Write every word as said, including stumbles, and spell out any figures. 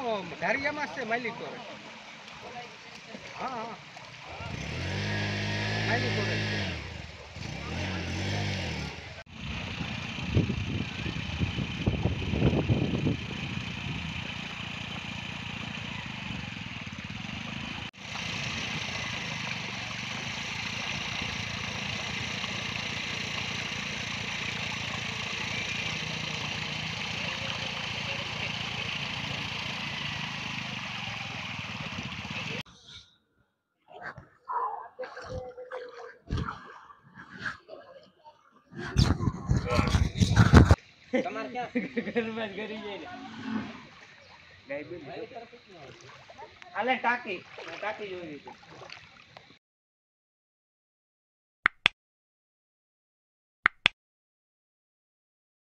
ધારિયામાં છે માલિકો રે. હા હા માલિકો રે. તમારે ક્યાં ઘરમાં જ ઘરી જાય ને ગાય બેન હાલે ટાકી ટાકી જોઈ લીધી.